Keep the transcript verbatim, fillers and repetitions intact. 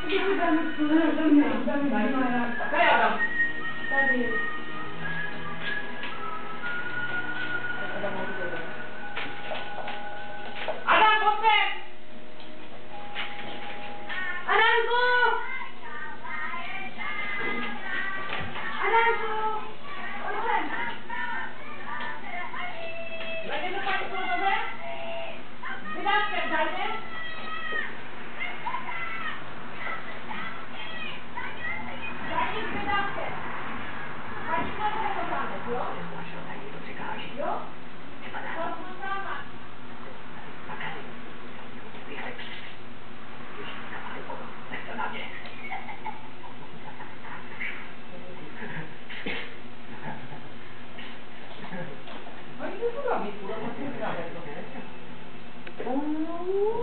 Adam, potem! Adamku! Adamku! Potem! Będziemy Państwo gotowe? Wydawkę dajcie? Dajcie wydawkę! Pani proszę kochane, jo? Jo? Rozpoczynamy! No i co tu robić?